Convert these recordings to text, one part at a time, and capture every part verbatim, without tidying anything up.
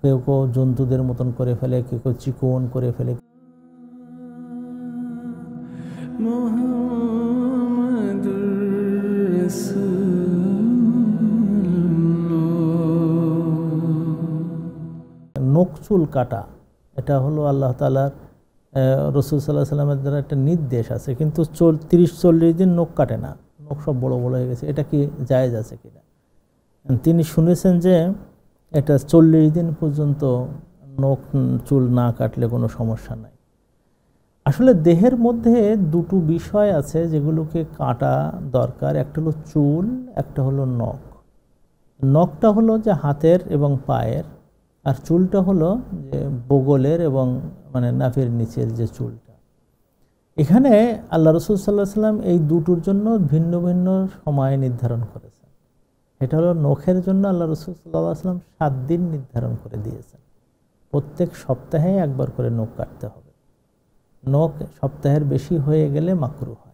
কেউ কেউ জন্তুদের মতন করে ফেলে, কেউ কেউ চিকন করে ফেলে। নখ চুল কাটা এটা হলো আল্লাহ তাআলার রাসূল সাল্লাল্লাহু আলাইহি সাল্লামের দ্বারা একটা নির্দেশ আছে, কিন্তু তিরিশ চল্লিশ দিন নখ কাটে না, নখ সব বড় বড় হয়ে গেছে। এটা কি জায়েজ আছে কিনা? তিনি শুনেছেন যে এটা চল্লিশ দিন পর্যন্ত নখ চুল না কাটলে কোনো সমস্যা নাই। আসলে দেহের মধ্যে দুটো বিষয় আছে যেগুলোকে কাটা দরকার, একটা হলো চুল, একটা হলো নখ। নখটা হলো যে হাতের এবং পায়ের, আর চুলটা হলো যে বগলের এবং মানে নাভির নিচের যে চুলটা। এখানে আল্লাহ রাসূল সাল্লাল্লাহু আলাইহি সাল্লাম এই দুটোর জন্য ভিন্ন ভিন্ন সময় নির্ধারণ করেছেন। এটা হলো নখের জন্য আল্লাহ রাসূল সাল্লাল্লাহু আলাইহি সাল্লাম সাত দিন নির্ধারণ করে দিয়েছেন। প্রত্যেক সপ্তাহে একবার করে নখ কাটতে হবে। নখ সপ্তাহের বেশি হয়ে গেলে মাকরুহ হয়।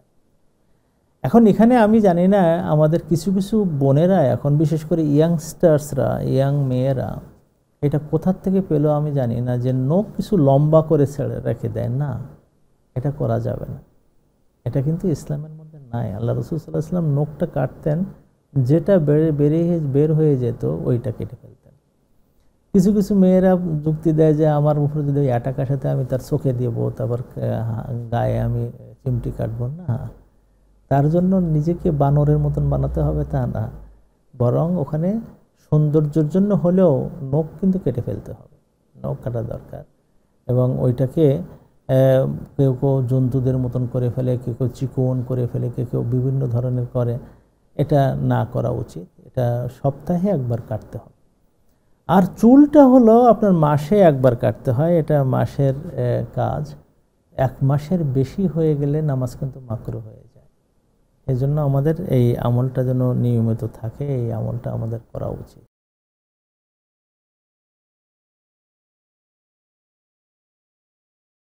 এখন এখানে আমি জানি না আমাদের কিছু কিছু বোনেরা এখন, বিশেষ করে ইয়াংস্টার্সরা, ইয়াং মেয়েরা এটা কোথার থেকে পেলো আমি জানি না, যে নখ কিছু লম্বা করে ছেড়ে রেখে দেয়। না, এটা করা যাবে না, এটা কিন্তু ইসলামের মধ্যে নাই। আল্লাহ রাসূল সাল্লাল্লাহু আলাইহি সাল্লাম নখটা কাটতেন, যেটা বেড়ে বেরিয়ে বের হয়ে যেত ওইটা কেটে ফেলতেন। কিছু কিছু মেয়েরা যুক্তি দেয় যে আমার উপরে যদি ওই অ্যাটাকার সাথে আমি তার চোখে দেব, তারপর গায়ে আমি চিমটি কাটবো না, তার জন্য নিজেকে বানরের মতন বানাতে হবে তা না, বরং ওখানে সৌন্দর্যের জন্য হলেও নখ কিন্তু কেটে ফেলতে হবে, নখ কাটা দরকার। এবং ওইটাকে কেউ কেউ জন্তুদের মতন করে ফেলে, কেউ কেউ চিকন করে ফেলে, কেউ কেউ বিভিন্ন ধরনের করে। এটা না করা উচিত, এটা সপ্তাহে একবার কাটতে হবে। আর চুলটা হলো আপনার মাসে একবার কাটতে হয়, এটা মাসের কাজ। এক মাসের বেশি হয়ে গেলে নামাজ কিন্তু মাকরুহ হয়ে যায়। এই জন্য আমাদের এই আমলটা যেন নিয়মিত থাকে, এই আমলটা আমাদের করা উচিত।